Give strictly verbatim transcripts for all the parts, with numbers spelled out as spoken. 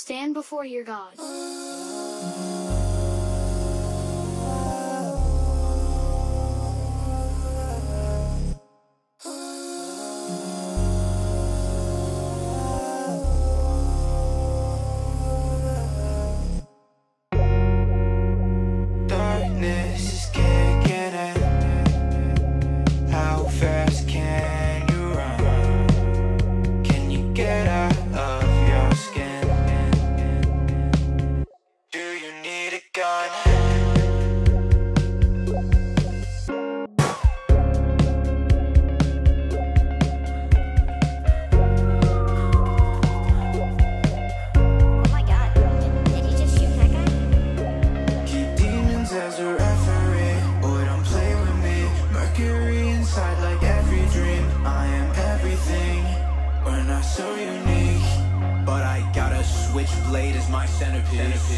Stand before your God. Darkness is kicking in. How fast can you run? Can you get out of your skin? Do you need a gun? Oh my god, did you just shoot that guy? Keep demons as a referee. Boy, don't play with me. Mercury inside like every dream. I am everything. We're not so unique, but I got a switchblade as my centerpiece.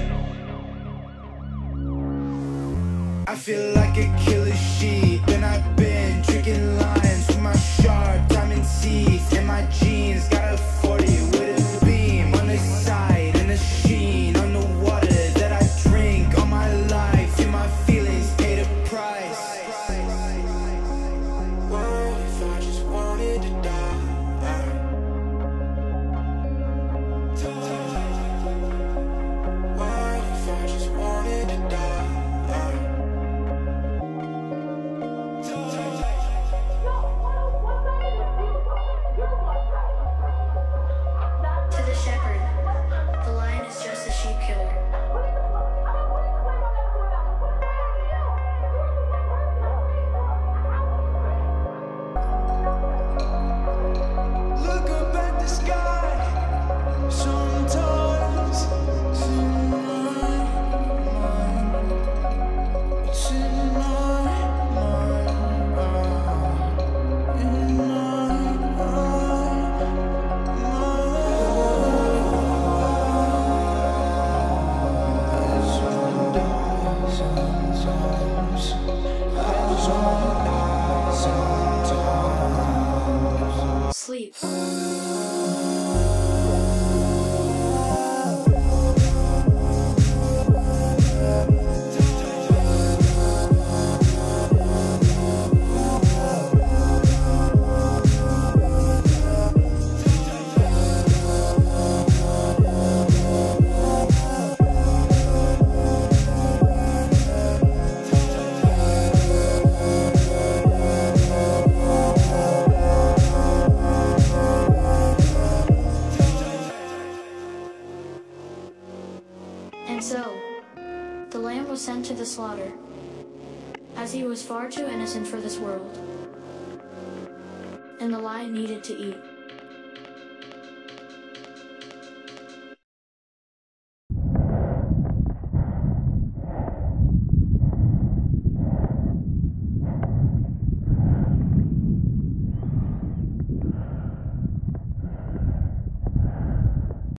I feel like a killer sheep, and I've been drinking lines with my sharp diamond teeth. And my jeans got a forty with a beam on the side and a sheen on the water that I drink all my life. And my feelings pay the price. What if I just wanted to die? What if I just wanted to die? To the shepherd, the lion is just a sheep killer. Look up at the sky. Sometimes it's in my mind. It's in my mind. In my mind. Sleep. And so, the lamb was sent to the slaughter, as he was far too innocent for this world, and the lion needed to eat.